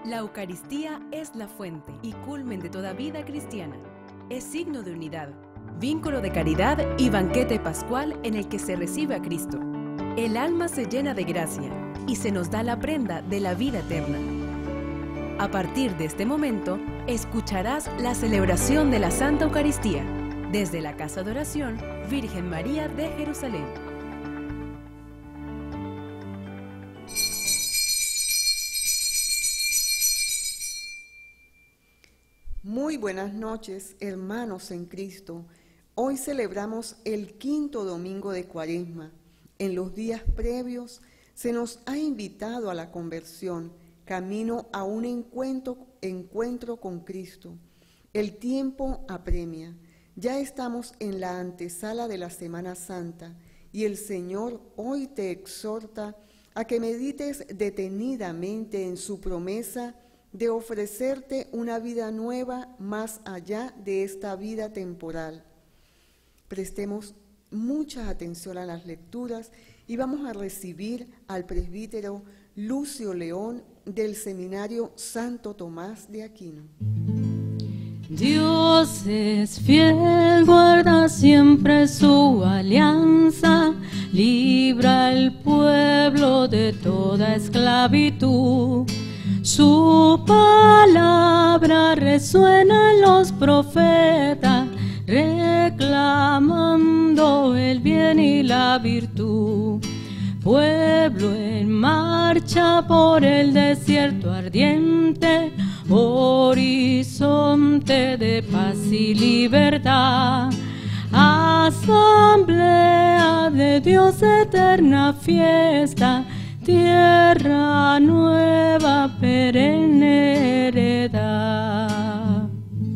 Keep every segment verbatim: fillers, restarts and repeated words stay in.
La Eucaristía es la fuente y culmen de toda vida cristiana. Es signo de unidad, vínculo de caridad y banquete pascual en el que se recibe a Cristo. El alma se llena de gracia y se nos da la prenda de la vida eterna. A partir de este momento, escucharás la celebración de la Santa Eucaristía desde la Casa de Oración Virgen María de Jerusalén. Muy buenas noches, hermanos en Cristo. Hoy celebramos el quinto domingo de Cuaresma. En los días previos se nos ha invitado a la conversión, camino a un encuentro, encuentro con Cristo. El tiempo apremia. Ya estamos en la antesala de la Semana Santa y el Señor hoy te exhorta a que medites detenidamente en su promesa de ofrecerte una vida nueva más allá de esta vida temporal. Prestemos mucha atención a las lecturas y vamos a recibir al presbítero Lucio León del Seminario Santo Tomás de Aquino. Dios es fiel, guarda siempre su alianza, libra al pueblo de toda esclavitud. Su palabra resuena en los profetas, reclamando el bien y la virtud. Pueblo en marcha por el desierto ardiente, horizonte de paz y libertad. Asamblea de Dios, eterna fiesta, tierra nueva, perenne heredad.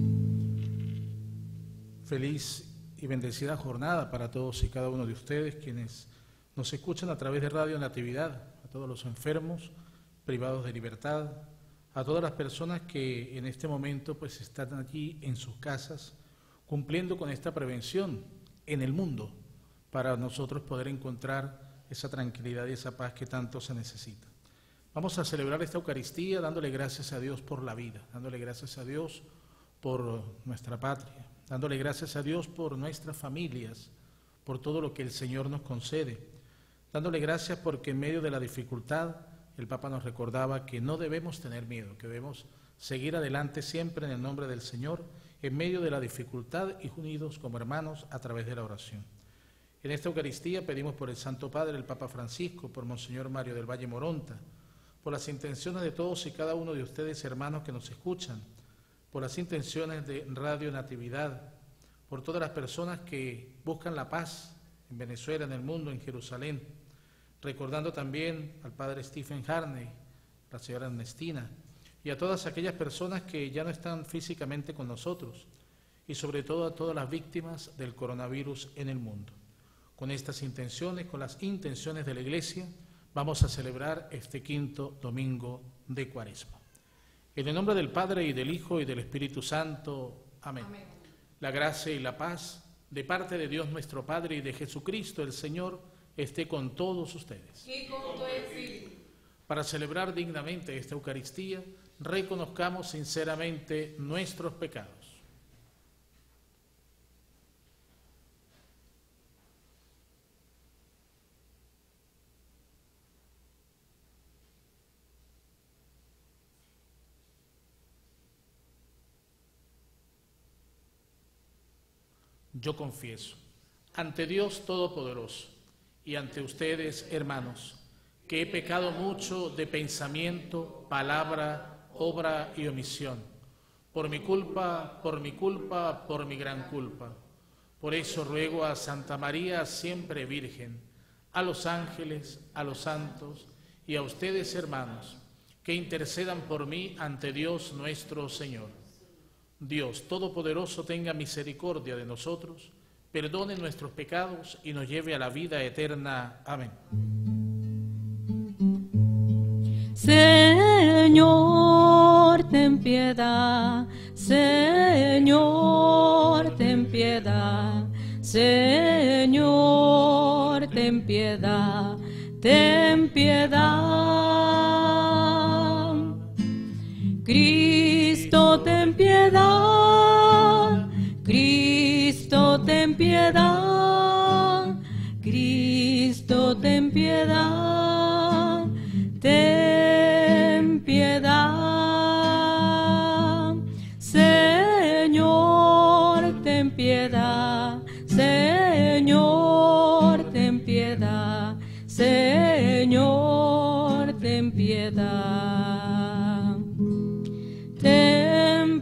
Feliz y bendecida jornada para todos y cada uno de ustedes quienes nos escuchan a través de Radio Natividad, a todos los enfermos, privados de libertad, a todas las personas que en este momento pues están allí en sus casas cumpliendo con esta prevención en el mundo para nosotros poder encontrar esa tranquilidad y esa paz que tanto se necesita. Vamos a celebrar esta Eucaristía dándole gracias a Dios por la vida, dándole gracias a Dios por nuestra patria, dándole gracias a Dios por nuestras familias, por todo lo que el Señor nos concede, dándole gracias porque en medio de la dificultad el Papa nos recordaba que no debemos tener miedo, que debemos seguir adelante siempre en el nombre del Señor, en medio de la dificultad y unidos como hermanos a través de la oración. En esta Eucaristía pedimos por el Santo Padre, el Papa Francisco, por Monseñor Mario del Valle Moronta, por las intenciones de todos y cada uno de ustedes, hermanos que nos escuchan, por las intenciones de Radio Natividad, por todas las personas que buscan la paz en Venezuela, en el mundo, en Jerusalén, recordando también al Padre Stephen Harney, a la señora Ernestina, y a todas aquellas personas que ya no están físicamente con nosotros, y sobre todo a todas las víctimas del coronavirus en el mundo. Con estas intenciones, con las intenciones de la Iglesia, vamos a celebrar este quinto domingo de Cuaresma. En el nombre del Padre, y del Hijo, y del Espíritu Santo. Amén. Amén. La gracia y la paz de parte de Dios nuestro Padre y de Jesucristo el Señor esté con todos ustedes. Y con tu espíritu. Para celebrar dignamente esta Eucaristía, reconozcamos sinceramente nuestros pecados. Yo confieso ante Dios Todopoderoso y ante ustedes, hermanos, que he pecado mucho de pensamiento, palabra, obra y omisión, por mi culpa, por mi culpa, por mi gran culpa. Por eso ruego a Santa María, siempre Virgen, a los ángeles, a los santos y a ustedes, hermanos, que intercedan por mí ante Dios nuestro Señor. Dios Todopoderoso tenga misericordia de nosotros, perdone nuestros pecados y nos lleve a la vida eterna. Amén. Señor, ten piedad, Señor, ten piedad, Señor, ten piedad, ten piedad. Cristo, ten piedad. Cristo, ten piedad. Cristo, ten piedad. Ten piedad. Señor, ten piedad. Señor, ten piedad. Señor, ten piedad. Ten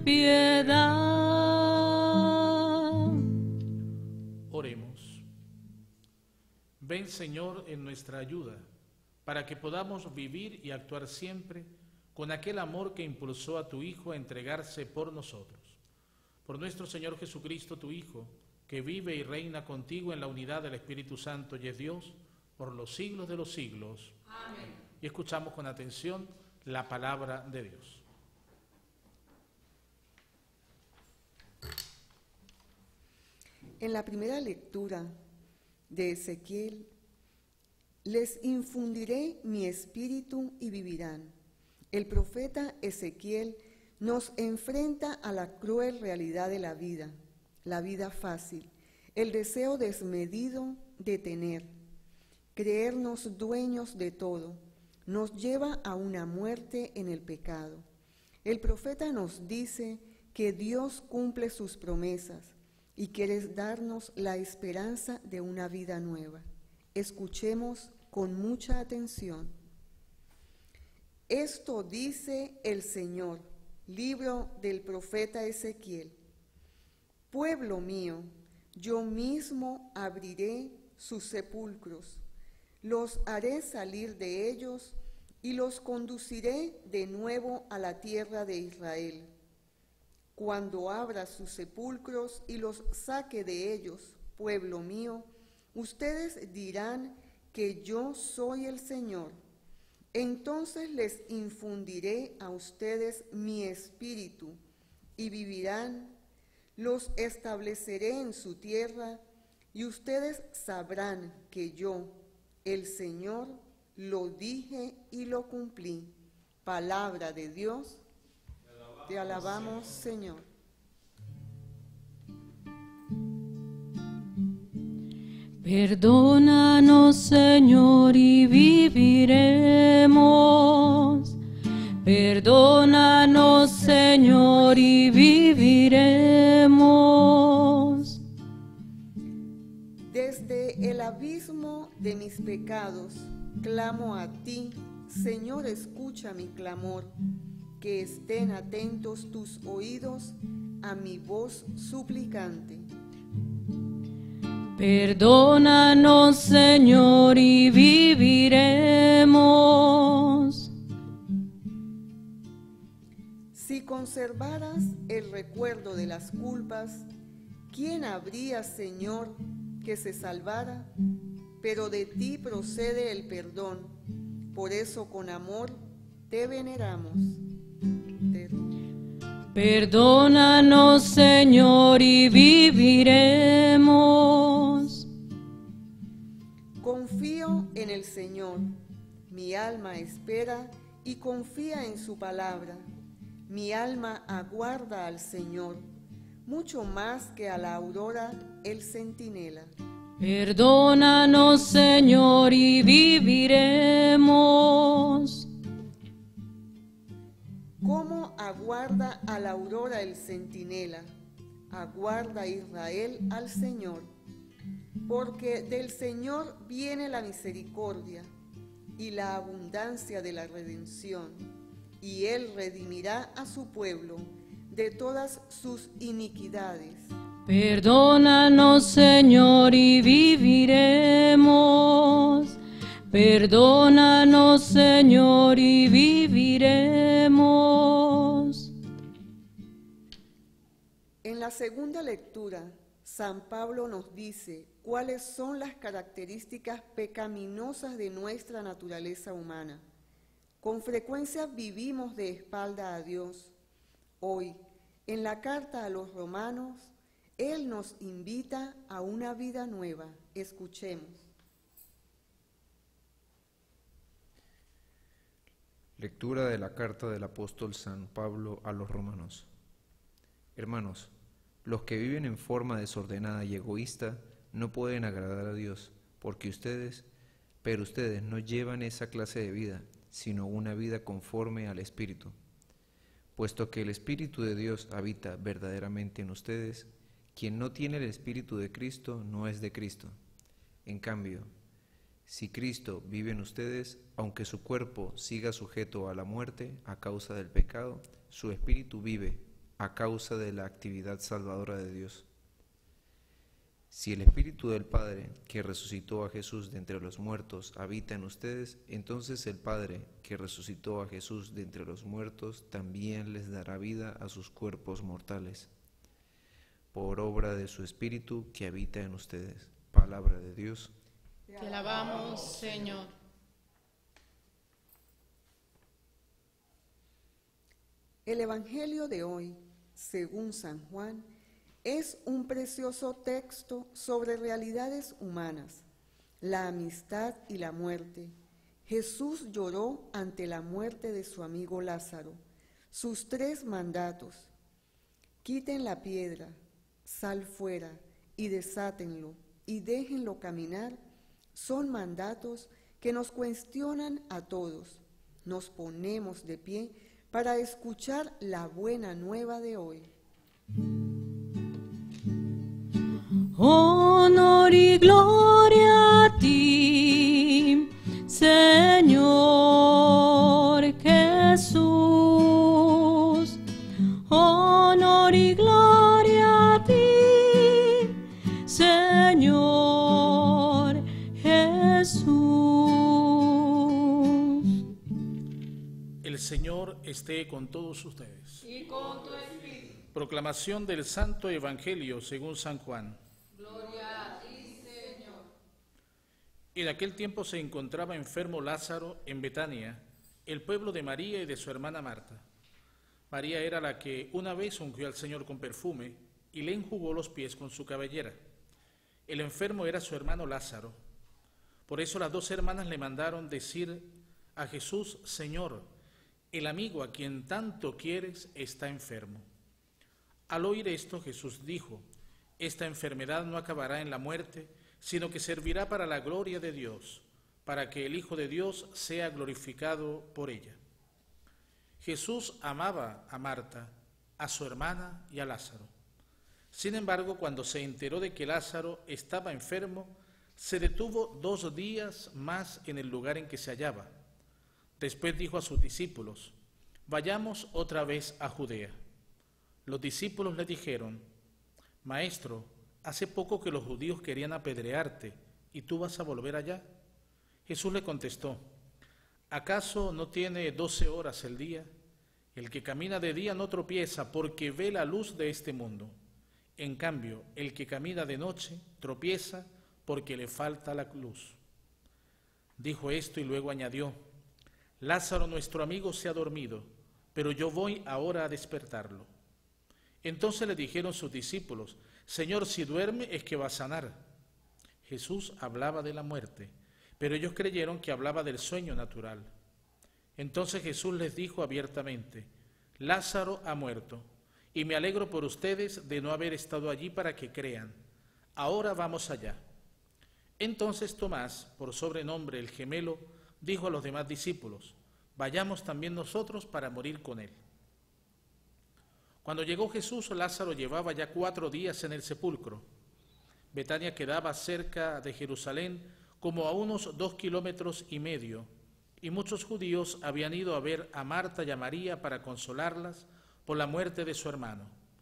piedad. Oremos. Ven, Señor, en nuestra ayuda, para que podamos vivir y actuar siempre con aquel amor que impulsó a tu Hijo a entregarse por nosotros. Por nuestro Señor Jesucristo, tu Hijo, que vive y reina contigo en la unidad del Espíritu Santo y es Dios por los siglos de los siglos. Amén. Y escuchamos con atención la palabra de Dios. En la primera lectura de Ezequiel, les infundiré mi espíritu y vivirán. El profeta Ezequiel nos enfrenta a la cruel realidad de la vida, la vida fácil, el deseo desmedido de tener, creernos dueños de todo, nos lleva a una muerte en el pecado. El profeta nos dice que Dios cumple sus promesas y quiere darnos la esperanza de una vida nueva. Escuchemos con mucha atención. Esto dice el Señor, libro del profeta Ezequiel. Pueblo mío, yo mismo abriré sus sepulcros, los haré salir de ellos y los conduciré de nuevo a la tierra de Israel. Cuando abra sus sepulcros y los saque de ellos, pueblo mío, ustedes dirán que yo soy el Señor. Entonces les infundiré a ustedes mi espíritu y vivirán, los estableceré en su tierra y ustedes sabrán que yo, el Señor, lo dije y lo cumplí. Palabra de Dios. Te alabamos, Señor. Perdónanos, Señor, y viviremos. Perdónanos, Señor, y viviremos. Desde el abismo de mis pecados, clamo a ti, Señor, escucha mi clamor. Que estén atentos tus oídos a mi voz suplicante. Perdónanos, Señor, y viviremos. Si conservaras el recuerdo de las culpas, ¿quién habría, Señor, que se salvara? Pero de ti procede el perdón, por eso con amor te veneramos. Perdónanos, Señor, y viviremos. Confío en el Señor, mi alma espera y confía en su palabra. Mi alma aguarda al Señor, mucho más que a la aurora el centinela. Perdónanos, Señor, y viviremos. ¿Cómo aguarda a la aurora el centinela? Aguarda Israel al Señor, porque del Señor viene la misericordia y la abundancia de la redención, y Él redimirá a su pueblo de todas sus iniquidades. Perdónanos, Señor, y viviremos. Perdónanos, Señor, y viviremos. En la segunda lectura, San Pablo nos dice cuáles son las características pecaminosas de nuestra naturaleza humana. Con frecuencia vivimos de espalda a Dios. Hoy, en la carta a los romanos, Él nos invita a una vida nueva. Escuchemos. Lectura de la carta del apóstol San Pablo a los romanos. Hermanos, los que viven en forma desordenada y egoísta no pueden agradar a Dios, porque ustedes, pero ustedes no llevan esa clase de vida, sino una vida conforme al Espíritu. Puesto que el Espíritu de Dios habita verdaderamente en ustedes, quien no tiene el Espíritu de Cristo no es de Cristo. En cambio, si Cristo vive en ustedes, aunque su cuerpo siga sujeto a la muerte a causa del pecado, su espíritu vive a causa de la actividad salvadora de Dios. Si el Espíritu del Padre, que resucitó a Jesús de entre los muertos, habita en ustedes, entonces el Padre, que resucitó a Jesús de entre los muertos, también les dará vida a sus cuerpos mortales, por obra de su Espíritu que habita en ustedes. Palabra de Dios. Te alabamos, Señor. El Evangelio de hoy, según San Juan, es un precioso texto sobre realidades humanas, la amistad y la muerte. Jesús lloró ante la muerte de su amigo Lázaro. Sus tres mandatos: quiten la piedra, sal fuera y desátenlo y déjenlo caminar, son mandatos que nos cuestionan a todos. Nos ponemos de pie para escuchar la buena nueva de hoy. Honor y gloria a ti, Señor Jesús. Honor y gloria a ti, Señor Jesús. El Señor esté con todos ustedes. Y con tu espíritu. Proclamación del Santo Evangelio según San Juan. Gloria a ti, Señor. En aquel tiempo se encontraba enfermo Lázaro en Betania, el pueblo de María y de su hermana Marta. María era la que una vez ungió al Señor con perfume y le enjugó los pies con su cabellera. El enfermo era su hermano Lázaro. Por eso las dos hermanas le mandaron decir a Jesús: Señor, el amigo a quien tanto quieres está enfermo. Al oír esto, Jesús dijo: esta enfermedad no acabará en la muerte, sino que servirá para la gloria de Dios, para que el Hijo de Dios sea glorificado por ella. Jesús amaba a Marta, a su hermana y a Lázaro. Sin embargo, cuando se enteró de que Lázaro estaba enfermo, se detuvo dos días más en el lugar en que se hallaba. Después dijo a sus discípulos: vayamos otra vez a Judea. Los discípulos le dijeron: Maestro, hace poco que los judíos querían apedrearte, ¿y tú vas a volver allá? Jesús le contestó: ¿acaso no tiene doce horas el día? El que camina de día no tropieza, porque ve la luz de este mundo. En cambio, el que camina de noche tropieza, porque le falta la luz. Dijo esto y luego añadió: Lázaro, nuestro amigo, se ha dormido, pero yo voy ahora a despertarlo. Entonces le dijeron sus discípulos: Señor, si duerme es que va a sanar. Jesús hablaba de la muerte, pero ellos creyeron que hablaba del sueño natural. Entonces Jesús les dijo abiertamente: Lázaro ha muerto, y me alegro por ustedes de no haber estado allí para que crean. Ahora vamos allá. Entonces Tomás, por sobrenombre el gemelo, dijo a los demás discípulos: vayamos también nosotros para morir con él. Cuando llegó Jesús, Lázaro llevaba ya cuatro días en el sepulcro. Betania quedaba cerca de Jerusalén, como a unos dos kilómetros y medio, y muchos judíos habían ido a ver a Marta y a María para consolarlas por la muerte de su hermano.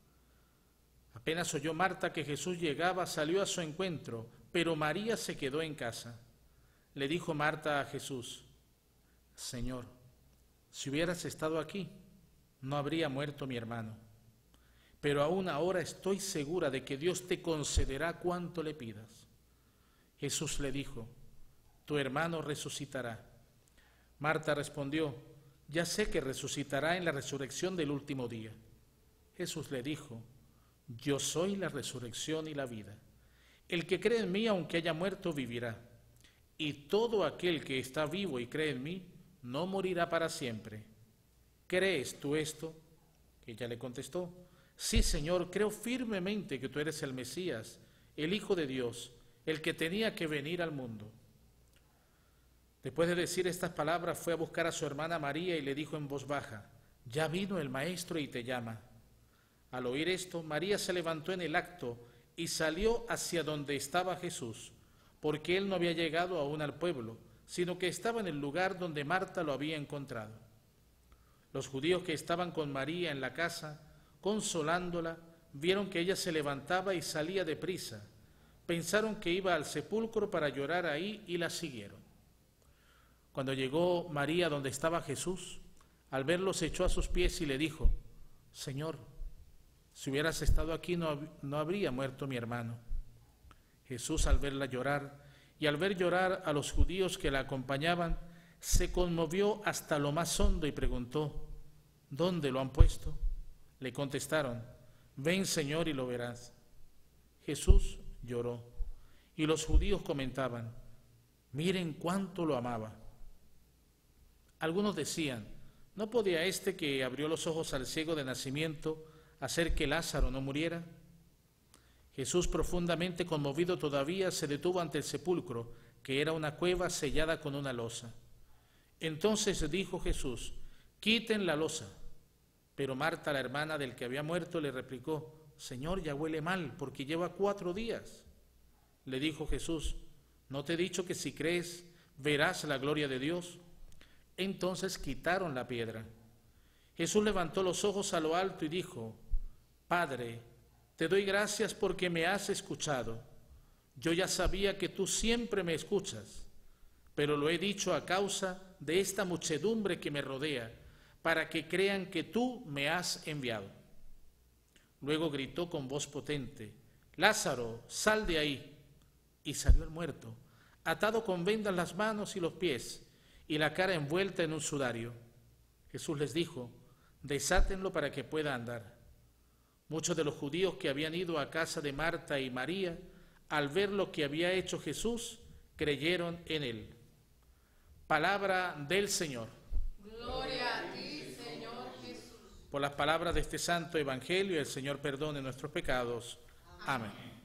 Apenas oyó Marta que Jesús llegaba, salió a su encuentro, pero María se quedó en casa. Le dijo Marta a Jesús: Señor, si hubieras estado aquí, no habría muerto mi hermano. Pero aún ahora estoy segura de que Dios te concederá cuanto le pidas. Jesús le dijo: tu hermano resucitará. Marta respondió: ya sé que resucitará en la resurrección del último día. Jesús le dijo: yo soy la resurrección y la vida. El que cree en mí, aunque haya muerto, vivirá. Y todo aquel que está vivo y cree en mí, no morirá para siempre. ¿Crees tú esto? Ella le contestó, sí, Señor, creo firmemente que tú eres el Mesías, el Hijo de Dios, el que tenía que venir al mundo. Después de decir estas palabras, fue a buscar a su hermana María y le dijo en voz baja, ya vino el Maestro y te llama. Al oír esto, María se levantó en el acto y salió hacia donde estaba Jesús, porque él no había llegado aún al pueblo, sino que estaba en el lugar donde Marta lo había encontrado. Los judíos que estaban con María en la casa, consolándola, vieron que ella se levantaba y salía deprisa. Pensaron que iba al sepulcro para llorar ahí y la siguieron. Cuando llegó María donde estaba Jesús, al verlo se echó a sus pies y le dijo, Señor, si hubieras estado aquí no, no habría muerto mi hermano. Jesús, al verla llorar y al ver llorar a los judíos que la acompañaban, se conmovió hasta lo más hondo y preguntó, ¿dónde lo han puesto? Le contestaron, ven, Señor, y lo verás. Jesús lloró, y los judíos comentaban, miren cuánto lo amaba. Algunos decían, ¿no podía este que abrió los ojos al ciego de nacimiento hacer que Lázaro no muriera? Jesús, profundamente conmovido todavía, se detuvo ante el sepulcro, que era una cueva sellada con una losa. Entonces dijo Jesús, quiten la losa. Pero Marta, la hermana del que había muerto, le replicó, Señor, ya huele mal, porque lleva cuatro días. Le dijo Jesús, ¿no te he dicho que si crees, verás la gloria de Dios? Entonces quitaron la piedra. Jesús levantó los ojos a lo alto y dijo, Padre, te doy gracias porque me has escuchado. Yo ya sabía que tú siempre me escuchas, pero lo he dicho a causa de esta muchedumbre que me rodea, para que crean que tú me has enviado. Luego gritó con voz potente, Lázaro, sal de ahí. Y salió el muerto, atado con vendas las manos y los pies, y la cara envuelta en un sudario. Jesús les dijo, desátenlo para que pueda andar. Muchos de los judíos que habían ido a casa de Marta y María, al ver lo que había hecho Jesús, creyeron en él. Palabra del Señor. Gloria a ti, Señor Jesús. Por las palabras de este santo evangelio, el Señor perdone nuestros pecados. Amén. Amén.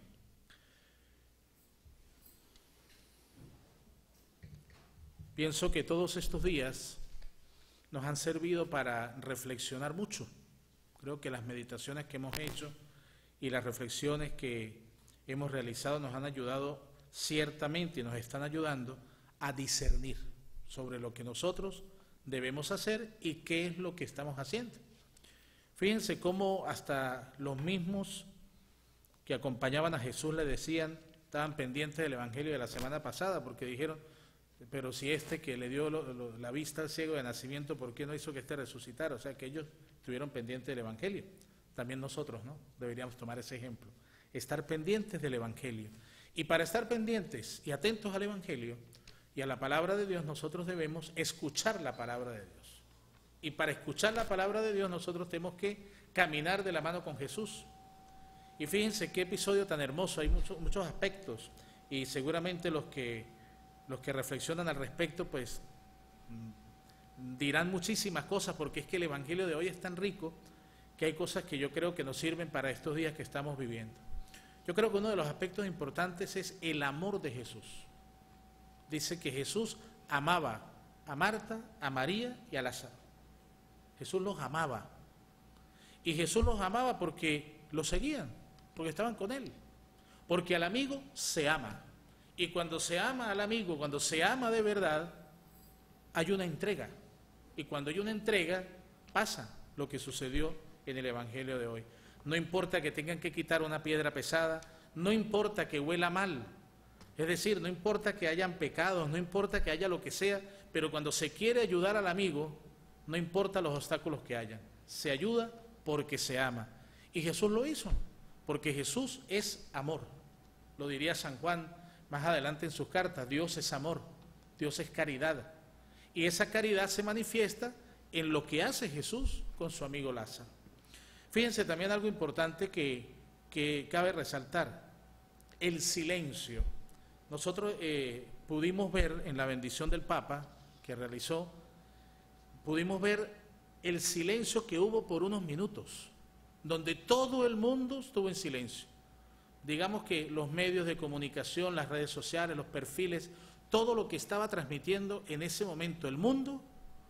Pienso que todos estos días nos han servido para reflexionar mucho. Creo que las meditaciones que hemos hecho y las reflexiones que hemos realizado nos han ayudado ciertamente y nos están ayudando a discernir sobre lo que nosotros debemos hacer y qué es lo que estamos haciendo. Fíjense cómo hasta los mismos que acompañaban a Jesús le decían, estaban pendientes del evangelio de la semana pasada, porque dijeron, pero si este que le dio lo, lo, la vista al ciego de nacimiento, ¿por qué no hizo que este resucitara? O sea, que ellos estuvieron pendientes del evangelio. También nosotros, ¿no? Deberíamos tomar ese ejemplo. Estar pendientes del evangelio. Y para estar pendientes y atentos al evangelio y a la palabra de Dios, nosotros debemos escuchar la palabra de Dios. Y para escuchar la palabra de Dios, nosotros tenemos que caminar de la mano con Jesús. Y fíjense qué episodio tan hermoso, hay muchos, muchos aspectos, y seguramente los que Los que reflexionan al respecto, pues, dirán muchísimas cosas, porque es que el evangelio de hoy es tan rico que hay cosas que yo creo que nos sirven para estos días que estamos viviendo. Yo creo que uno de los aspectos importantes es el amor de Jesús. Dice que Jesús amaba a Marta, a María y a Lázaro. Jesús los amaba. Y Jesús los amaba porque los seguían, porque estaban con él. Porque al amigo se ama. Y cuando se ama al amigo, cuando se ama de verdad, hay una entrega. Y cuando hay una entrega, pasa lo que sucedió en el evangelio de hoy. No importa que tengan que quitar una piedra pesada, no importa que huela mal, es decir, no importa que hayan pecados, no importa que haya lo que sea, pero cuando se quiere ayudar al amigo, no importa los obstáculos que hayan, se ayuda porque se ama. Y Jesús lo hizo, porque Jesús es amor. Lo diría San Juan más adelante en sus cartas, Dios es amor, Dios es caridad. Y esa caridad se manifiesta en lo que hace Jesús con su amigo Lázaro. Fíjense también algo importante que, que cabe resaltar, el silencio. Nosotros eh, pudimos ver en la bendición del Papa que realizó pudimos ver el silencio que hubo por unos minutos, donde todo el mundo estuvo en silencio. Digamos que los medios de comunicación, las redes sociales, los perfiles, todo lo que estaba transmitiendo en ese momento el mundo,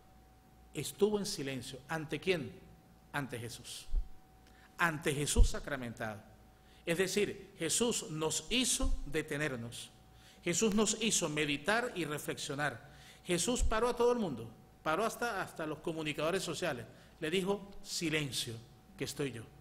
estuvo en silencio. ¿Ante quién? Ante Jesús. Ante Jesús sacramentado. Es decir, Jesús nos hizo detenernos. Jesús nos hizo meditar y reflexionar. Jesús paró a todo el mundo, paró hasta, hasta los comunicadores sociales. Le dijo, silencio, que estoy yo.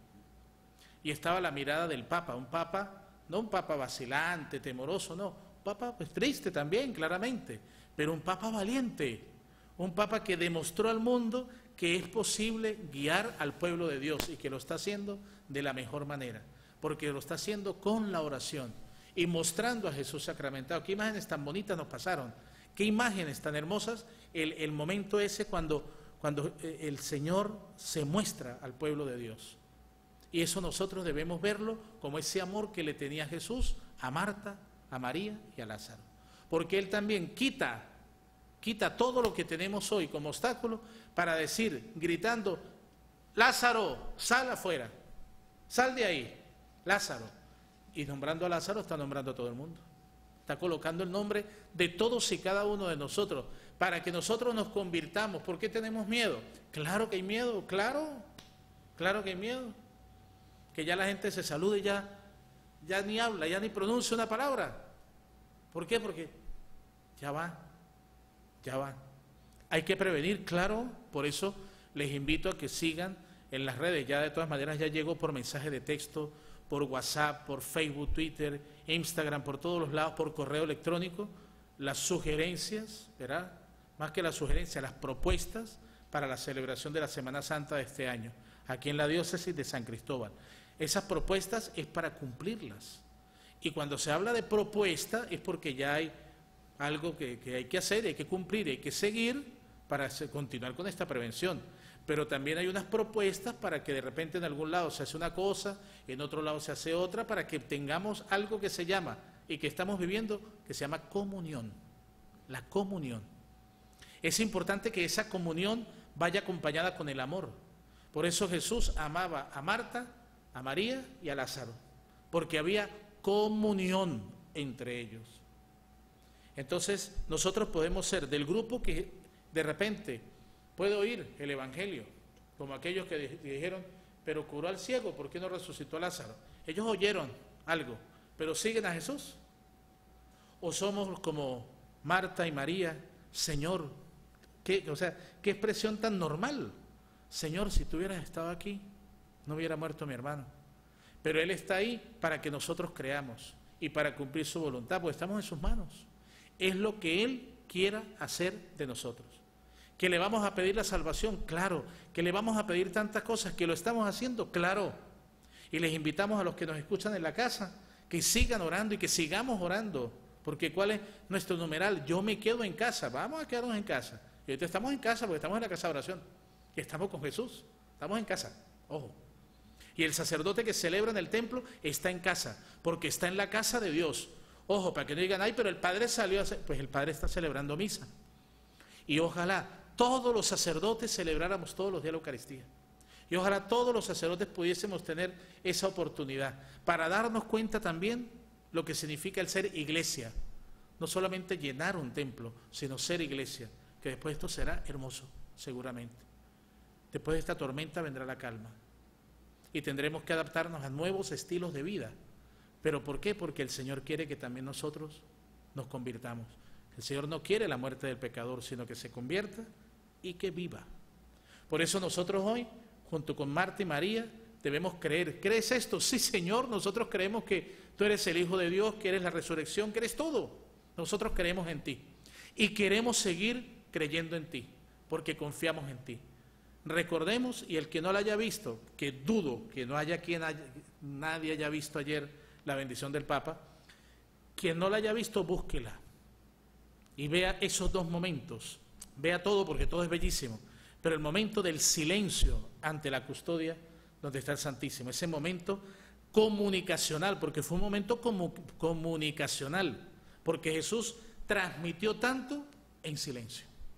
Y estaba la mirada del Papa, un Papa, no un Papa vacilante, temoroso, no, un Papa pues triste también, claramente, pero un Papa valiente, un Papa que demostró al mundo que es posible guiar al pueblo de Dios y que lo está haciendo de la mejor manera, porque lo está haciendo con la oración y mostrando a Jesús sacramentado. Qué imágenes tan bonitas nos pasaron, qué imágenes tan hermosas, el, el momento ese cuando, cuando el Señor se muestra al pueblo de Dios. Y eso nosotros debemos verlo como ese amor que le tenía Jesús a Marta, a María y a Lázaro. Porque Él también quita, quita todo lo que tenemos hoy como obstáculo para decir, gritando, Lázaro, sal afuera, sal de ahí, Lázaro. Y nombrando a Lázaro está nombrando a todo el mundo. Está colocando el nombre de todos y cada uno de nosotros para que nosotros nos convirtamos. ¿Por qué tenemos miedo? Claro que hay miedo, claro, claro que hay miedo. Que ya la gente se salude y ya, ya ni habla, ya ni pronuncia una palabra. ¿Por qué? Porque ya va, ya va. Hay que prevenir, claro, por eso les invito a que sigan en las redes. Ya de todas maneras ya llegó por mensaje de texto, por WhatsApp, por Facebook, Twitter, Instagram, por todos los lados, por correo electrónico, las sugerencias, ¿verdad? Más que las sugerencias, las propuestas para la celebración de la Semana Santa de este año, aquí en la diócesis de San Cristóbal. Esas propuestas es para cumplirlas. Y cuando se habla de propuesta es porque ya hay algo que, que hay que hacer, hay que cumplir, hay que seguir para continuar con esta prevención. Pero también hay unas propuestas para que de repente en algún lado se hace una cosa, en otro lado se hace otra, para que tengamos algo que se llama, y que estamos viviendo, que se llama comunión. La comunión. Es importante que esa comunión vaya acompañada con el amor. Por eso Jesús amaba a Marta, a María y a Lázaro, porque había comunión entre ellos. Entonces nosotros podemos ser del grupo que de repente puede oír el Evangelio, como aquellos que dijeron, pero curó al ciego, ¿por qué no resucitó a Lázaro? Ellos oyeron algo, pero siguen a Jesús. O somos como Marta y María, Señor, ¿qué, o sea, qué expresión tan normal? Señor, si tú hubieras estado aquí, no hubiera muerto mi hermano. Pero Él está ahí para que nosotros creamos y para cumplir su voluntad, porque estamos en sus manos. Es lo que Él quiera hacer de nosotros. ¿Que le vamos a pedir la salvación? Claro. ¿Que le vamos a pedir tantas cosas? ¿Que lo estamos haciendo? Claro. Y les invitamos a los que nos escuchan en la casa, que sigan orando y que sigamos orando. Porque ¿cuál es nuestro numeral? Yo me quedo en casa. Vamos a quedarnos en casa. Y ahorita estamos en casa porque estamos en la casa de oración. Y estamos con Jesús. Estamos en casa. Ojo. Y el sacerdote que celebra en el templo está en casa, porque está en la casa de Dios. Ojo, para que no digan, ay, pero el padre salió a hacer... Pues el padre está celebrando misa. Y ojalá todos los sacerdotes celebráramos todos los días la Eucaristía. Y ojalá todos los sacerdotes pudiésemos tener esa oportunidad para darnos cuenta también lo que significa el ser iglesia. No solamente llenar un templo, sino ser iglesia, que después esto será hermoso, seguramente. Después de esta tormenta vendrá la calma. Y tendremos que adaptarnos a nuevos estilos de vida. ¿Pero por qué? Porque el Señor quiere que también nosotros nos convirtamos. El Señor no quiere la muerte del pecador, sino que se convierta y que viva. Por eso nosotros hoy, junto con Marta y María, debemos creer. ¿Crees esto? Sí, Señor, nosotros creemos que tú eres el Hijo de Dios, que eres la resurrección, que eres todo. Nosotros creemos en ti. Y queremos seguir creyendo en ti, porque confiamos en ti. Recordemos, y el que no la haya visto, que dudo que no haya quien haya, nadie haya visto ayer la bendición del Papa, quien no la haya visto, búsquela y vea esos dos momentos, vea todo porque todo es bellísimo, pero el momento del silencio ante la custodia donde está el Santísimo, ese momento comunicacional, porque fue un momento comu comunicacional, porque Jesús transmitió tanto en silencio.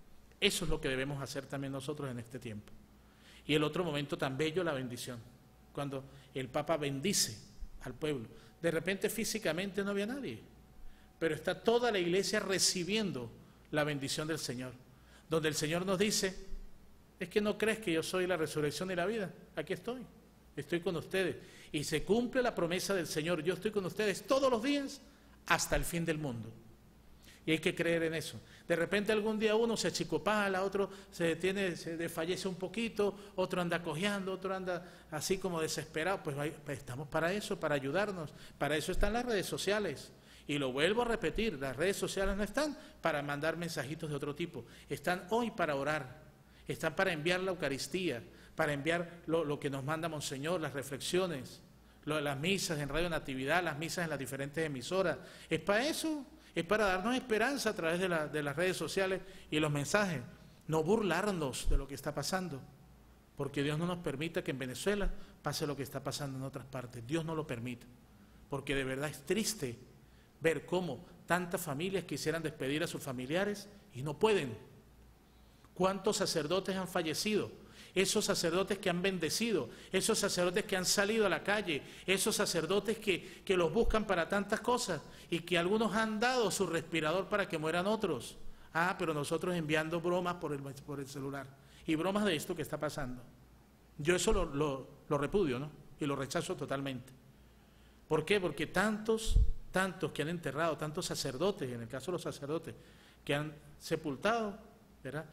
Eso es lo que debemos hacer también nosotros en este tiempo. Y el otro momento tan bello, la bendición. Cuando el Papa bendice al pueblo. De repente físicamente no había nadie, pero está toda la iglesia recibiendo la bendición del Señor. Donde el Señor nos dice, es que no crees que yo soy la resurrección y la vida. Aquí estoy, estoy con ustedes. Y se cumple la promesa del Señor, yo estoy con ustedes todos los días hasta el fin del mundo. Y hay que creer en eso. De repente algún día uno se achicopala, otro se detiene, se desfallece un poquito, otro anda cojeando, otro anda así como desesperado. Pues estamos para eso, para ayudarnos. Para eso están las redes sociales. Y lo vuelvo a repetir, las redes sociales no están para mandar mensajitos de otro tipo. Están hoy para orar. Están para enviar la Eucaristía, para enviar lo, lo que nos manda Monseñor, las reflexiones, lo, las misas en Radio Natividad, las misas en las diferentes emisoras. Es para eso. Es para darnos esperanza a través de, la, de las redes sociales y los mensajes. No burlarnos de lo que está pasando, porque Dios no nos permite que en Venezuela pase lo que está pasando en otras partes. Dios no lo permite, porque de verdad es triste ver cómo tantas familias quisieran despedir a sus familiares y no pueden. ¿Cuántos sacerdotes han fallecido? Esos sacerdotes que han bendecido, esos sacerdotes que han salido a la calle, esos sacerdotes que, que los buscan para tantas cosas y que algunos han dado su respirador para que mueran otros. Ah, pero nosotros enviando bromas por el, por el celular y bromas de esto que está pasando. Yo eso lo, lo, lo repudio, ¿no? Y lo rechazo totalmente. ¿Por qué? Porque tantos, tantos que han enterrado, tantos sacerdotes, en el caso de los sacerdotes, que han sepultado, ¿verdad?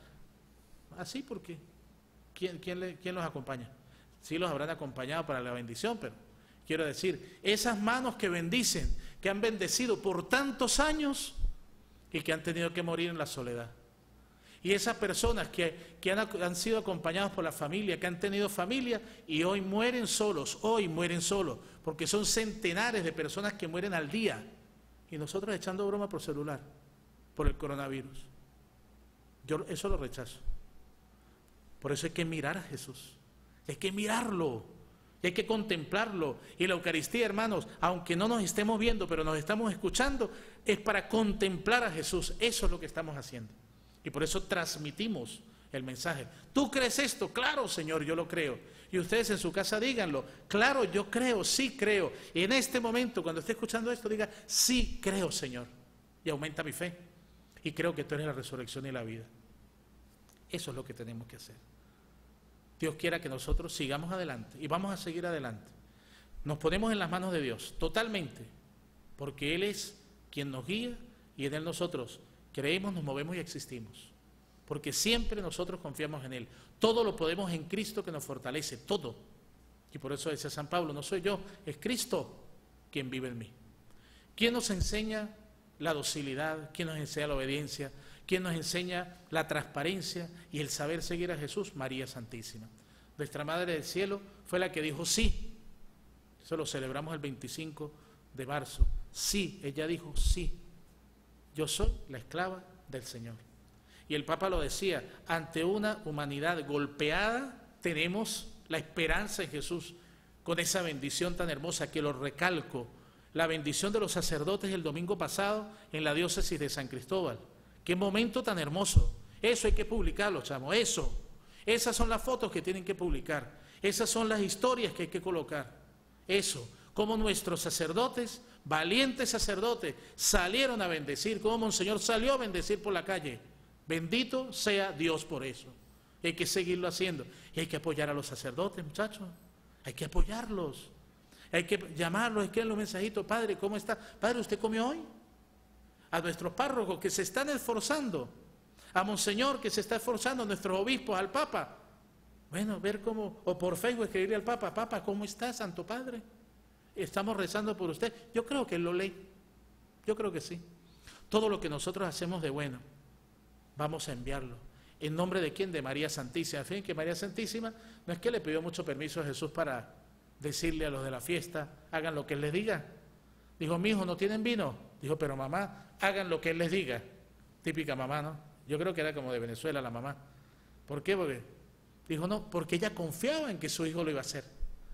Así porque... ¿Quién, quién, le, ¿Quién los acompaña? Sí los habrán acompañado para la bendición, pero quiero decir, esas manos que bendicen, que han bendecido por tantos años y que han tenido que morir en la soledad. Y esas personas que, que han, han sido acompañadas por la familia, que han tenido familia y hoy mueren solos, hoy mueren solos, porque son centenares de personas que mueren al día. Y nosotros echando broma por celular, por el coronavirus. Yo eso lo rechazo. Por eso hay que mirar a Jesús, hay que mirarlo, hay que contemplarlo. Y la Eucaristía, hermanos, aunque no nos estemos viendo, pero nos estamos escuchando, es para contemplar a Jesús. Eso es lo que estamos haciendo. Y por eso transmitimos el mensaje. ¿Tú crees esto? Claro, Señor, yo lo creo. Y ustedes en su casa díganlo. Claro, yo creo, sí creo. Y en este momento, cuando esté escuchando esto, diga, sí creo, Señor. Y aumenta mi fe. Y creo que tú eres la resurrección y la vida. Eso es lo que tenemos que hacer. Dios quiera que nosotros sigamos adelante y vamos a seguir adelante. Nos ponemos en las manos de Dios, totalmente, porque Él es quien nos guía y en Él nosotros creemos, nos movemos y existimos. Porque siempre nosotros confiamos en Él. Todo lo podemos en Cristo que nos fortalece, todo. Y por eso dice San Pablo, no soy yo, es Cristo quien vive en mí. ¿Quién nos enseña la docilidad? ¿Quién nos enseña la obediencia? ¿Quién nos enseña la transparencia y el saber seguir a Jesús? María Santísima. Nuestra Madre del Cielo fue la que dijo sí. Eso lo celebramos el veinticinco de marzo. Sí, ella dijo sí. Yo soy la esclava del Señor. Y el Papa lo decía, ante una humanidad golpeada tenemos la esperanza en Jesús con esa bendición tan hermosa que lo recalco. La bendición de los sacerdotes el domingo pasado en la diócesis de San Cristóbal. Qué momento tan hermoso. Eso hay que publicarlo, chamo, eso. Esas son las fotos que tienen que publicar. Esas son las historias que hay que colocar. Eso. Cómo nuestros sacerdotes, valientes sacerdotes, salieron a bendecir. Cómo Monseñor salió a bendecir por la calle. Bendito sea Dios por eso. Y hay que seguirlo haciendo. Y hay que apoyar a los sacerdotes, muchachos. Hay que apoyarlos. Hay que llamarlos, escriben los mensajitos. Padre, ¿cómo está? Padre, ¿usted comió hoy? A nuestros párrocos que se están esforzando, a Monseñor que se está esforzando, a nuestros obispos, al Papa. Bueno, ver cómo, o por Facebook escribirle al Papa, Papa, ¿cómo está, Santo Padre? Estamos rezando por usted. Yo creo que él lo lee, yo creo que sí. Todo lo que nosotros hacemos de bueno, vamos a enviarlo. ¿En nombre de quién? De María Santísima. En fin, que María Santísima no es que le pidió mucho permiso a Jesús para decirle a los de la fiesta, hagan lo que él les diga. Dijo, mi hijo, ¿no tienen vino? Dijo, pero mamá, hagan lo que él les diga. Típica mamá, ¿no? Yo creo que era como de Venezuela la mamá. ¿Por qué? Porque dijo, no, porque ella confiaba en que su hijo lo iba a hacer.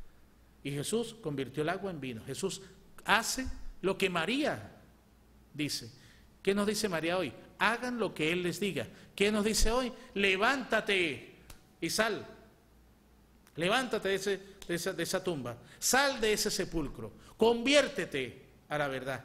Y Jesús convirtió el agua en vino. Jesús hace lo que María dice. ¿Qué nos dice María hoy? hagan lo que Él les diga. ¿Qué nos dice hoy? Levántate y sal. Levántate de, ese, de, esa, de esa tumba, sal de ese sepulcro, conviértete a la verdad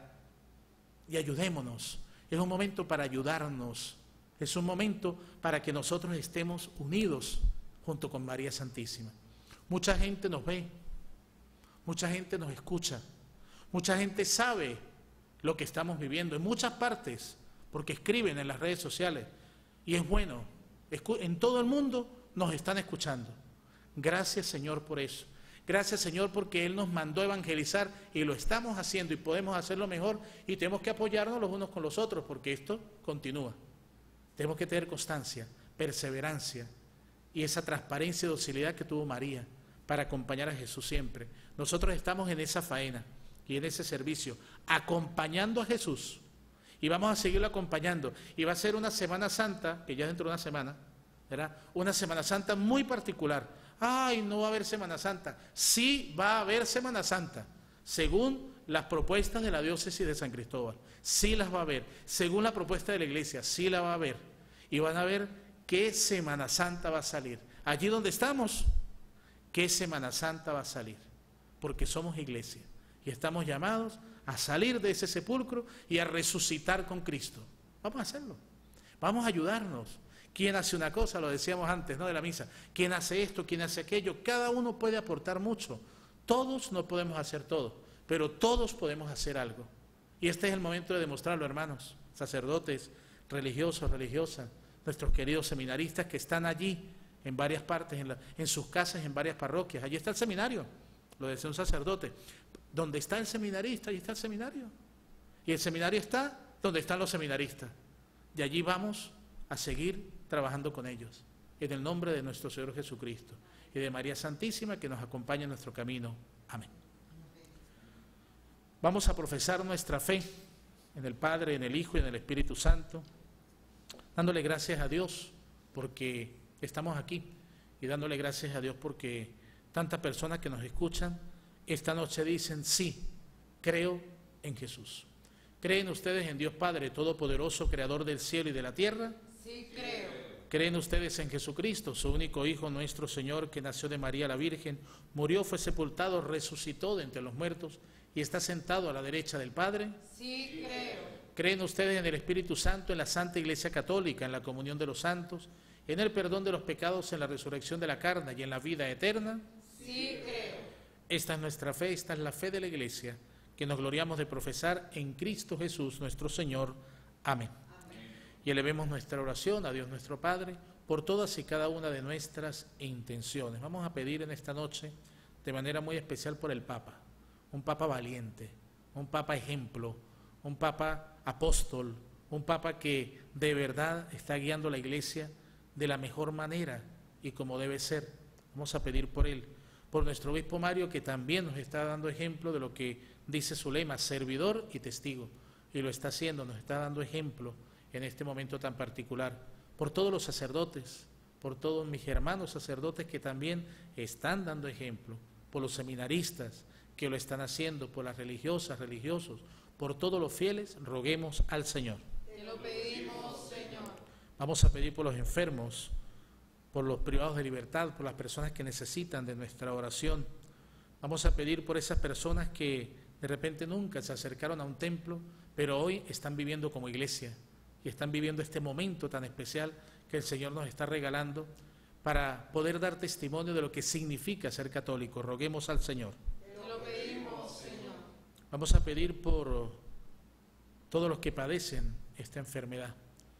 y ayudémonos. Es un momento para ayudarnos, es un momento para que nosotros estemos unidos junto con María Santísima. Mucha gente nos ve, mucha gente nos escucha, mucha gente sabe lo que estamos viviendo en muchas partes, porque escriben en las redes sociales, y es bueno, en todo el mundo nos están escuchando. Gracias, Señor, por eso. Gracias, Señor, porque Él nos mandó a evangelizar y lo estamos haciendo y podemos hacerlo mejor y tenemos que apoyarnos los unos con los otros porque esto continúa. Tenemos que tener constancia, perseverancia y esa transparencia y docilidad que tuvo María para acompañar a Jesús siempre. Nosotros estamos en esa faena y en ese servicio, acompañando a Jesús y vamos a seguirlo acompañando. Y va a ser una Semana Santa, que ya dentro de una semana, ¿verdad? Una Semana Santa muy particular. Ay, no va a haber Semana Santa. Sí va a haber Semana Santa, según las propuestas de la diócesis de San Cristóbal. Sí las va a haber. Según la propuesta de la iglesia, sí la va a haber. Y van a ver qué Semana Santa va a salir. Allí donde estamos, qué Semana Santa va a salir. Porque somos iglesia y estamos llamados a salir de ese sepulcro y a resucitar con Cristo. Vamos a hacerlo. Vamos a ayudarnos. ¿Quién hace una cosa? Lo decíamos antes, ¿no?, de la misa. ¿Quién hace esto? ¿Quién hace aquello? Cada uno puede aportar mucho. Todos no podemos hacer todo, pero todos podemos hacer algo. Y este es el momento de demostrarlo, hermanos, sacerdotes, religiosos, religiosas, nuestros queridos seminaristas que están allí en varias partes, en, la, en sus casas, en varias parroquias. Allí está el seminario, lo decía un sacerdote. Donde está el seminarista, allí está el seminario. Y el seminario está donde están los seminaristas. Y allí vamos a seguir trabajando con ellos, en el nombre de nuestro Señor Jesucristo y de María Santísima que nos acompaña en nuestro camino. Amén. Vamos a profesar nuestra fe en el Padre, en el Hijo y en el Espíritu Santo, dándole gracias a Dios porque estamos aquí y dándole gracias a Dios porque tantas personas que nos escuchan esta noche dicen: sí, creo en Jesús. ¿Creen ustedes en Dios Padre Todopoderoso, Creador del cielo y de la tierra? Sí, creo. ¿Creen ustedes en Jesucristo, su único Hijo, nuestro Señor, que nació de María la Virgen, murió, fue sepultado, resucitó de entre los muertos y está sentado a la derecha del Padre? Sí, creo. ¿Creen ustedes en el Espíritu Santo, en la Santa Iglesia Católica, en la comunión de los santos, en el perdón de los pecados, en la resurrección de la carne y en la vida eterna? Sí, creo. Esta es nuestra fe, esta es la fe de la Iglesia, que nos gloriamos de profesar en Cristo Jesús, nuestro Señor. Amén. Y elevemos nuestra oración a Dios nuestro Padre por todas y cada una de nuestras intenciones. Vamos a pedir en esta noche de manera muy especial por el Papa, un Papa valiente, un Papa ejemplo, un Papa apóstol, un Papa que de verdad está guiando la Iglesia de la mejor manera y como debe ser. Vamos a pedir por él, por nuestro obispo Mario, que también nos está dando ejemplo de lo que dice su lema, servidor y testigo, y lo está haciendo, nos está dando ejemplo en este momento tan particular, por todos los sacerdotes, por todos mis hermanos sacerdotes que también están dando ejemplo, por los seminaristas que lo están haciendo, por las religiosas, religiosos, por todos los fieles, roguemos al Señor. Te lo pedimos, Señor. Vamos a pedir por los enfermos, por los privados de libertad, por las personas que necesitan de nuestra oración. Vamos a pedir por esas personas que de repente nunca se acercaron a un templo, pero hoy están viviendo como iglesia y están viviendo este momento tan especial que el Señor nos está regalando para poder dar testimonio de lo que significa ser católico. Roguemos al Señor. Te lo pedimos, Señor. Vamos a pedir por todos los que padecen esta enfermedad,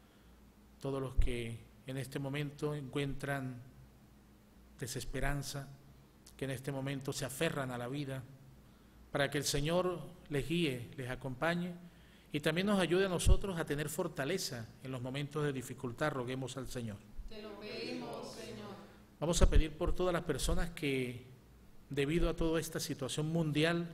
todos los que en este momento encuentran desesperanza, que en este momento se aferran a la vida, para que el Señor les guíe, les acompañe y también nos ayude a nosotros a tener fortaleza en los momentos de dificultad. Roguemos al Señor. Te lo pedimos, Señor. Vamos a pedir por todas las personas que, debido a toda esta situación mundial,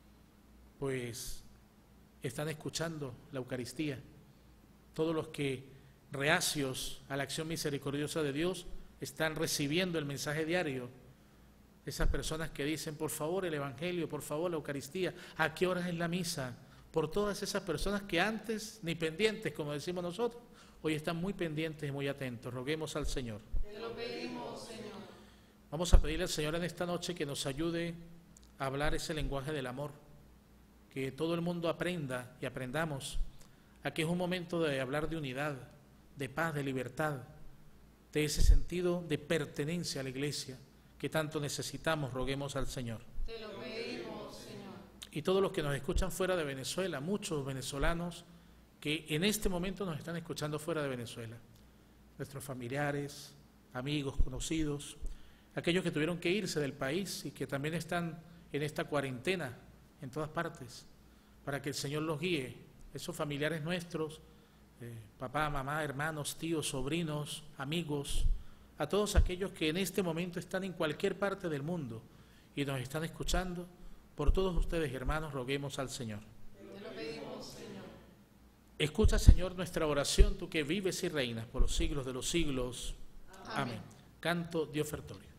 pues están escuchando la Eucaristía. Todos los que, reacios a la acción misericordiosa de Dios, están recibiendo el mensaje diario. Esas personas que dicen, por favor, el Evangelio, por favor, la Eucaristía, ¿a qué horas es la misa? por todas esas personas que antes ni pendientes, como decimos nosotros, hoy están muy pendientes y muy atentos. Roguemos al Señor. Te lo pedimos, Señor. Vamos a pedirle al Señor en esta noche que nos ayude a hablar ese lenguaje del amor, que todo el mundo aprenda y aprendamos a que es un momento de hablar de unidad, de paz, de libertad, de ese sentido de pertenencia a la Iglesia que tanto necesitamos. Roguemos al Señor. Te lo pedimos, Señor. Y todos los que nos escuchan fuera de Venezuela, muchos venezolanos que en este momento nos están escuchando fuera de Venezuela, nuestros familiares, amigos, conocidos, aquellos que tuvieron que irse del país y que también están en esta cuarentena en todas partes, para que el Señor los guíe, esos familiares nuestros, eh, papá, mamá, hermanos, tíos, sobrinos, amigos, a todos aquellos que en este momento están en cualquier parte del mundo y nos están escuchando. Por todos ustedes, hermanos, roguemos al Señor. Te lo pedimos, Señor. Escucha, Señor, nuestra oración, tú que vives y reinas por los siglos de los siglos. Amén. Amén. Canto de ofertorio.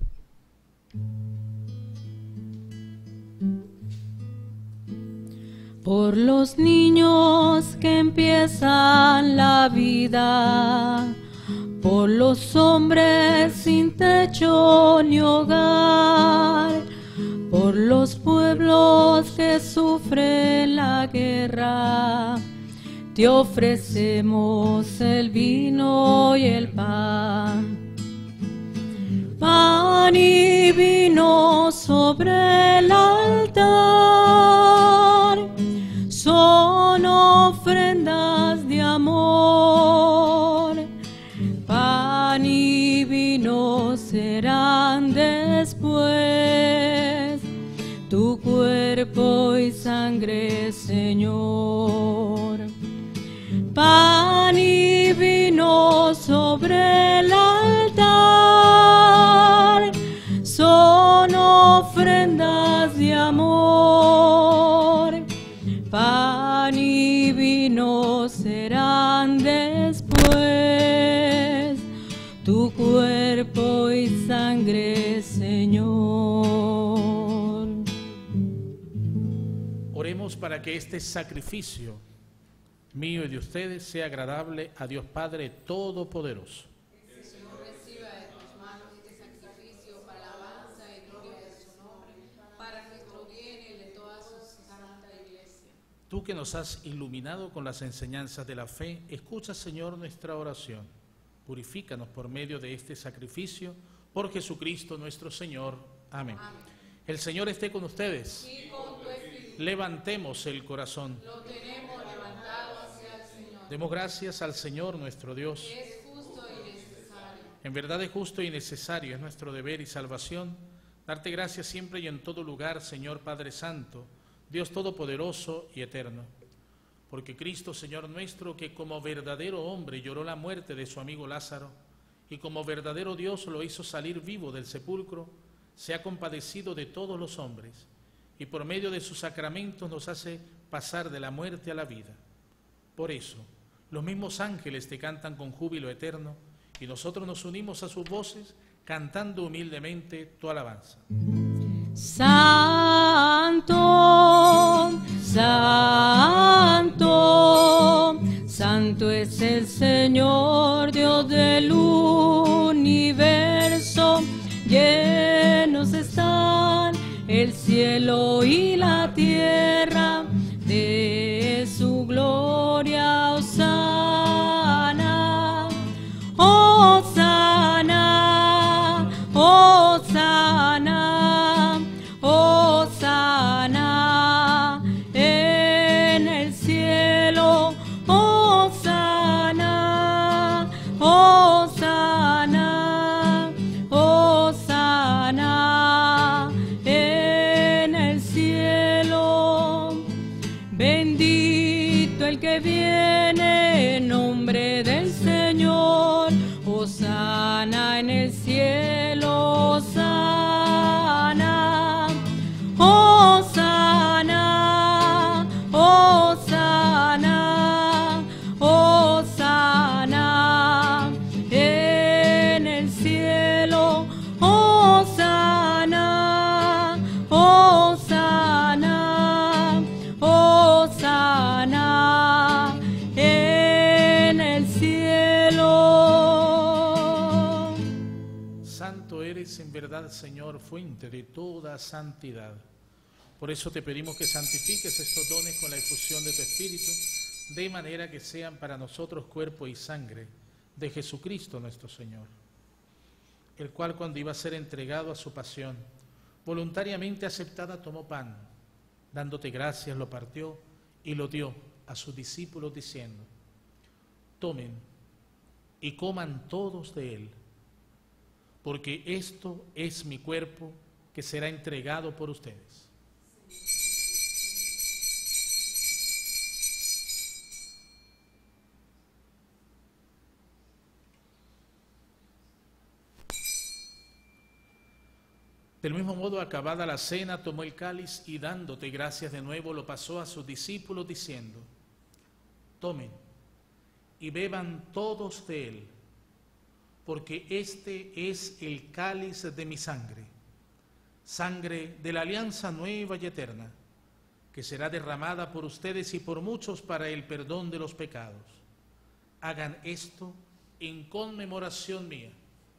Por los niños que empiezan la vida, por los hombres sin techo ni hogar, por los pueblos que sufren la guerra, te ofrecemos el vino y el pan. Pan y vino sobre el altar son ofrendas de amor. Pan y vino serán después tu cuerpo y sangre, Señor. Pan y vino sobre el altar son ofrendas de amor. Pan y vino serán después tu cuerpo y sangre, Señor. Oremos para que este sacrificio mío y de ustedes sea agradable a Dios Padre Todopoderoso. Que el Señor reciba de tus manos este sacrificio para la alabanza y gloria de su nombre, para nuestro bien y el de toda su santa Iglesia. Tú que nos has iluminado con las enseñanzas de la fe, escucha, Señor, nuestra oración. Purifícanos por medio de este sacrificio, por Jesucristo nuestro Señor. Amén. Amén. El Señor esté con ustedes. Y con tu espíritu. Levantemos el corazón. Lo tenemos levantado hacia el Señor. Demos gracias al Señor nuestro Dios. Es justo y necesario. En verdad es justo y necesario, es nuestro deber y salvación, darte gracias siempre y en todo lugar, Señor Padre Santo, Dios Todopoderoso y Eterno. Porque Cristo, Señor nuestro, que como verdadero hombre lloró la muerte de su amigo Lázaro, y como verdadero Dios lo hizo salir vivo del sepulcro, se ha compadecido de todos los hombres, y por medio de sus sacramentos nos hace pasar de la muerte a la vida. Por eso, los mismos ángeles te cantan con júbilo eterno, y nosotros nos unimos a sus voces, cantando humildemente tu alabanza. Santo, santo, santo es el Señor, Dios del universo. Llenos están el cielo y la tierra de su gloria. Hosana, Hosana, Hosana, Hosana en el cielo. Hosana, Hosana, Hosana en el cielo. Bendito el que viene verdad, Señor, fuente de toda santidad. Por eso te pedimos que santifiques estos dones con la efusión de tu Espíritu, de manera que sean para nosotros cuerpo y sangre de Jesucristo nuestro Señor, el cual, cuando iba a ser entregado a su pasión, voluntariamente aceptada, tomó pan, dándote gracias, lo partió y lo dio a sus discípulos, diciendo: tomen y coman todos de él, porque esto es mi cuerpo que será entregado por ustedes. Del mismo modo, acabada la cena, tomó el cáliz y, dándote gracias de nuevo, lo pasó a sus discípulos, diciendo: tomen y beban todos de él, porque este es el cáliz de mi sangre, sangre de la alianza nueva y eterna, que será derramada por ustedes y por muchos para el perdón de los pecados. Hagan esto en conmemoración mía.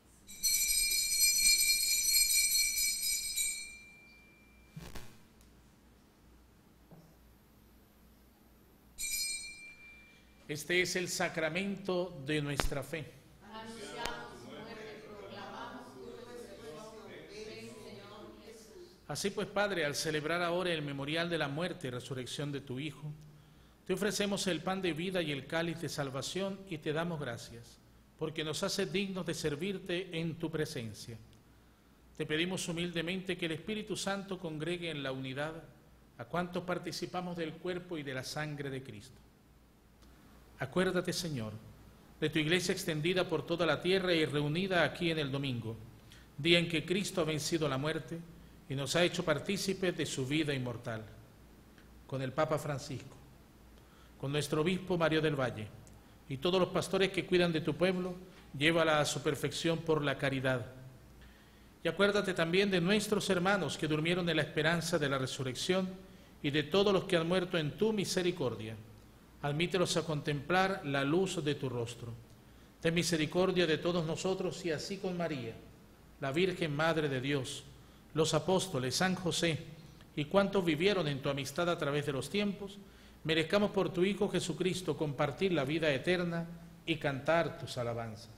Este es el sacramento de nuestra fe. Anunciamos tu muerte, proclamamos tu resurrección. Ven, Señor Jesús. Así pues, Padre, al celebrar ahora el memorial de la muerte y resurrección de tu Hijo, te ofrecemos el pan de vida y el cáliz de salvación y te damos gracias, porque nos haces dignos de servirte en tu presencia. Te pedimos humildemente que el Espíritu Santo congregue en la unidad a cuantos participamos del cuerpo y de la sangre de Cristo. Acuérdate, Señor, de tu iglesia extendida por toda la tierra y reunida aquí en el domingo, día en que Cristo ha vencido la muerte y nos ha hecho partícipes de su vida inmortal. Con el Papa Francisco, con nuestro obispo Mario del Valle y todos los pastores que cuidan de tu pueblo, llévala a su perfección por la caridad. Y acuérdate también de nuestros hermanos que durmieron en la esperanza de la resurrección y de todos los que han muerto en tu misericordia. Admítelos a contemplar la luz de tu rostro. Ten misericordia de todos nosotros y así con María, la Virgen Madre de Dios, los apóstoles, San José y cuantos vivieron en tu amistad a través de los tiempos, merezcamos por tu Hijo Jesucristo compartir la vida eterna y cantar tus alabanzas.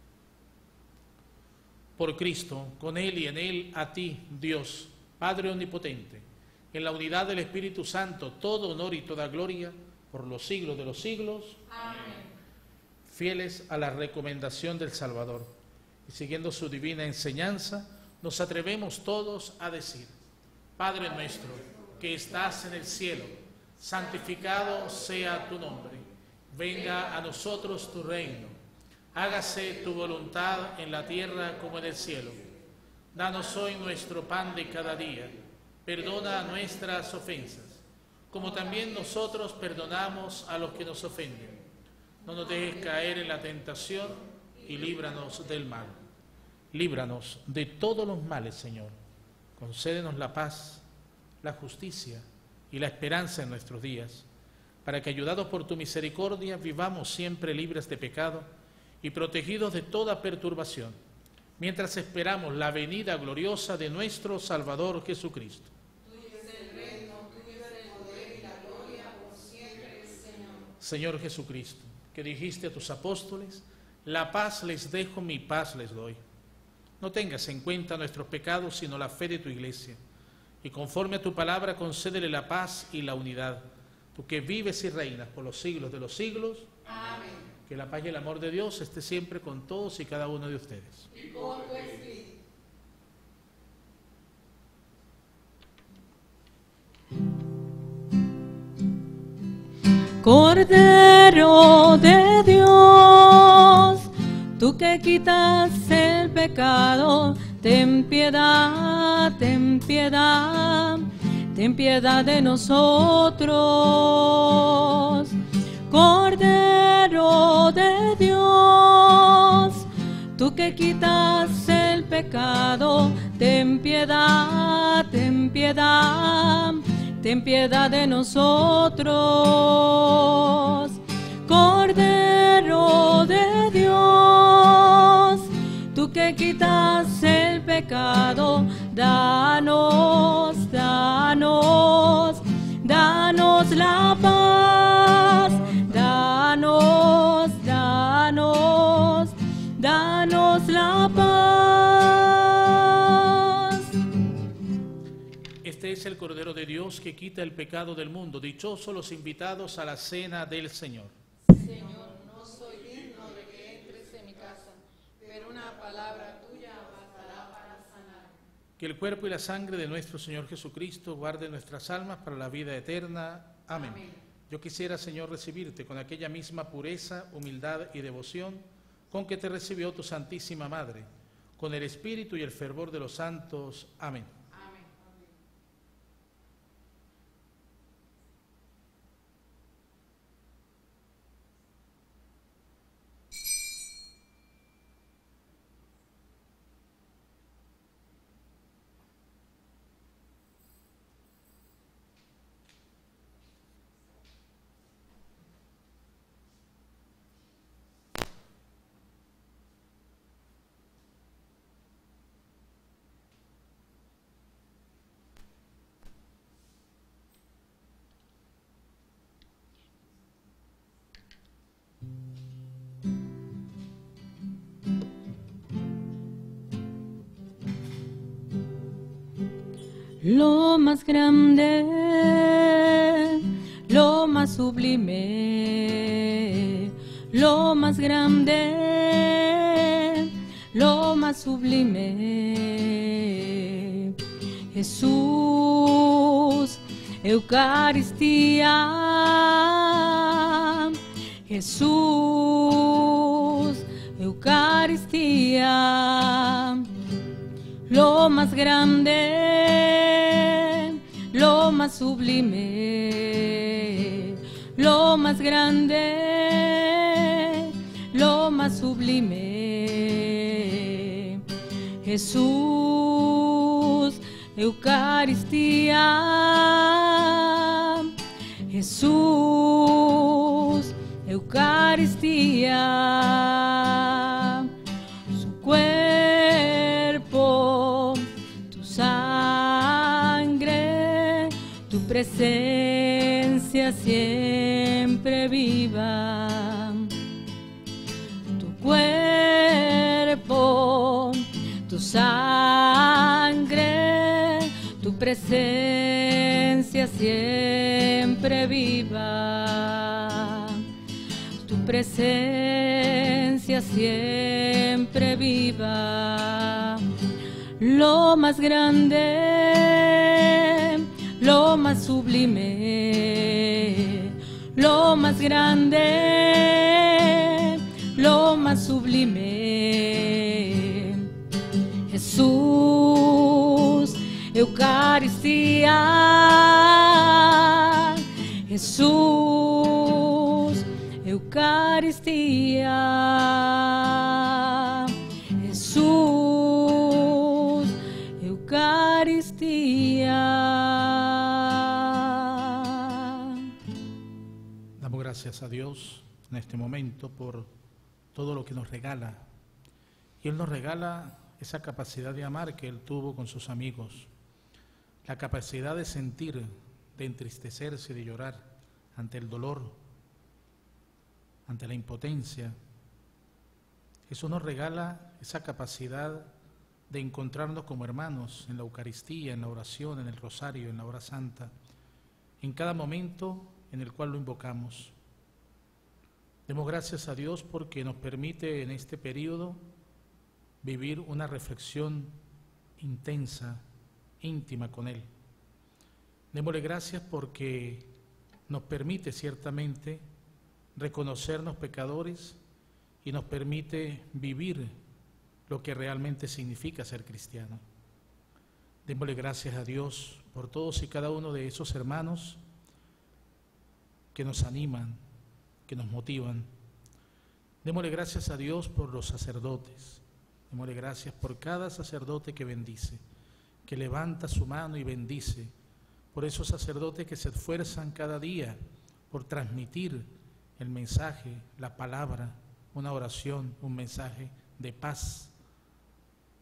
Por Cristo, con Él y en Él, a ti, Dios, Padre Omnipotente, en la unidad del Espíritu Santo, todo honor y toda gloria, por los siglos de los siglos. Amén. Fieles a la recomendación del Salvador y siguiendo su divina enseñanza, nos atrevemos todos a decir: Padre nuestro, que estás en el cielo, santificado sea tu nombre. Venga a nosotros tu reino. Hágase tu voluntad en la tierra como en el cielo. Danos hoy nuestro pan de cada día. Perdona nuestras ofensas, como también nosotros perdonamos a los que nos ofenden. No nos dejes caer en la tentación y líbranos del mal. Líbranos de todos los males, Señor. Concédenos la paz, la justicia y la esperanza en nuestros días, para que, ayudados por tu misericordia, vivamos siempre libres de pecado y protegidos de toda perturbación, mientras esperamos la venida gloriosa de nuestro Salvador Jesucristo. Señor Jesucristo, que dijiste a tus apóstoles: la paz les dejo, mi paz les doy. No tengas en cuenta nuestros pecados, sino la fe de tu iglesia, y conforme a tu palabra concédele la paz y la unidad, tú que vives y reinas por los siglos de los siglos. Amén. Que la paz y el amor de Dios esté siempre con todos y cada uno de ustedes. Y con tu espíritu. Cordero de Dios, tú que quitas el pecado, ten piedad, ten piedad, ten piedad de nosotros. Cordero de Dios, tú que quitas el pecado, ten piedad, ten piedad, ten piedad de nosotros. Cordero de Dios, tú que quitas el pecado, pecado. Danos, danos, danos la paz. Danos, danos, danos la paz. Este es el Cordero de Dios que quita el pecado del mundo. Dichosos los invitados a la cena del Señor. Señor, no soy digno de que entres en mi casa, pero una palabra tuya bastará para sanar. Que el cuerpo y la sangre de nuestro Señor Jesucristo guarden nuestras almas para la vida eterna. Amén. Amén. Yo quisiera, Señor, recibirte con aquella misma pureza, humildad y devoción con que te recibió tu Santísima Madre, con el espíritu y el fervor de los santos. Amén. Lo más grande, lo más sublime, lo más grande, lo más sublime. Jesús, Eucaristía, Jesús, Eucaristía. Lo más grande, lo más sublime, lo más grande, lo más sublime. Jesús, Eucaristía, Jesús, Eucaristía. Su cuerpo, tu sangre, tu presencia siempre viva. Tu cuerpo, tu sangre, tu presencia siempre viva. Tu presencia siempre viva. Lo más grande, lo más sublime, lo más grande, lo más sublime. Jesús, Eucaristía, Jesús, Eucaristía, Jesús, Eucaristía. Damos gracias a Dios en este momento por todo lo que nos regala. Y Él nos regala esa capacidad de amar que Él tuvo con sus amigos, la capacidad de sentir, de entristecerse, de llorar ante el dolor, ante la impotencia. Eso nos regala esa capacidad de encontrarnos como hermanos en la Eucaristía, en la oración, en el rosario, en la hora santa, en cada momento en el cual lo invocamos. Demos gracias a Dios porque nos permite en este periodo vivir una reflexión intensa, íntima con Él. Démosle gracias porque nos permite ciertamente reconocernos pecadores y nos permite vivir lo que realmente significa ser cristiano. Démosle gracias a Dios por todos y cada uno de esos hermanos que nos animan, que nos motivan. Démosle gracias a Dios por los sacerdotes. Démosle gracias por cada sacerdote que bendice, que levanta su mano y bendice, por esos sacerdotes que se esfuerzan cada día por transmitir el mensaje, la palabra, una oración, un mensaje de paz,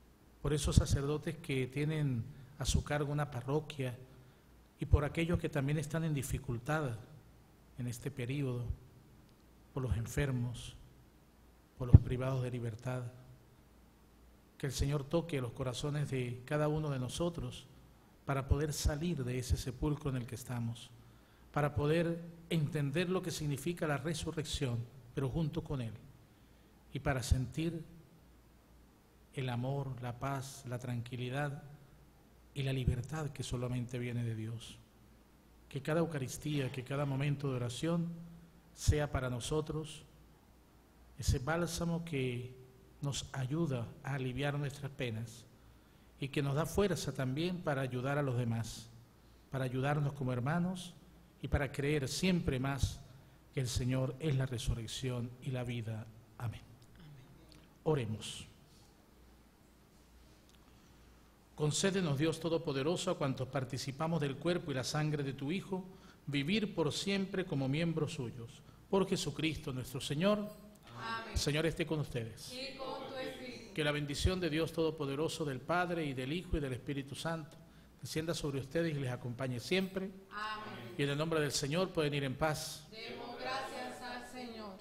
por esos sacerdotes que tienen a su cargo una parroquia y por aquellos que también están en dificultad en este periodo, por los enfermos, por los privados de libertad. Que el Señor toque los corazones de cada uno de nosotros para poder salir de ese sepulcro en el que estamos, para poder entender lo que significa la resurrección, pero junto con Él, y para sentir el amor, la paz, la tranquilidad y la libertad que solamente viene de Dios. Que cada Eucaristía, que cada momento de oración sea para nosotros ese bálsamo que nos ayuda a aliviar nuestras penas y que nos da fuerza también para ayudar a los demás, para ayudarnos como hermanos y para creer siempre más que el Señor es la resurrección y la vida. Amén. Oremos. Concédenos, Dios Todopoderoso, a cuantos participamos del cuerpo y la sangre de tu Hijo, vivir por siempre como miembros suyos. Por Jesucristo nuestro Señor. Amén. El Señor esté con ustedes. Y con tu espíritu. Que la bendición de Dios Todopoderoso, del Padre y del Hijo y del Espíritu Santo, descienda sobre ustedes y les acompañe siempre. Amén. Y en el nombre del Señor pueden ir en paz. Demos gracias al Señor.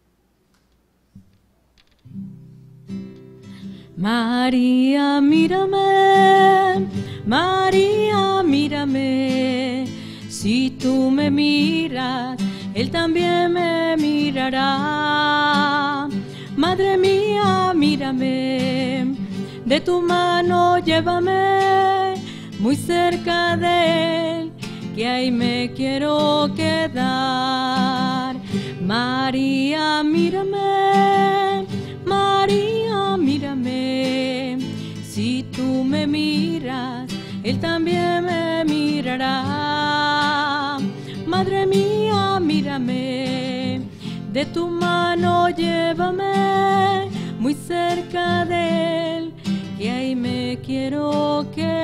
María, mírame, María, mírame, si tú me miras, Él también me mirará. Madre mía, mírame, de tu mano llévame, muy cerca de Él, que ahí me quiero quedar. María, mírame, María, mírame, si tú me miras, Él también me mirará. Madre mía, mírame, de tu mano llévame, muy cerca de Él, que ahí me quiero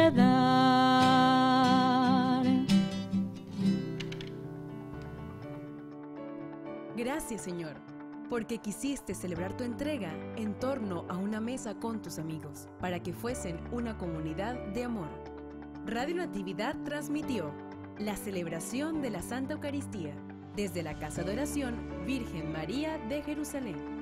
quedar. Gracias, Señor, porque quisiste celebrar tu entrega en torno a una mesa con tus amigos, para que fuesen una comunidad de amor. Radio Natividad transmitió la celebración de la Santa Eucaristía desde la Casa de Oración Virgen María de Jerusalén.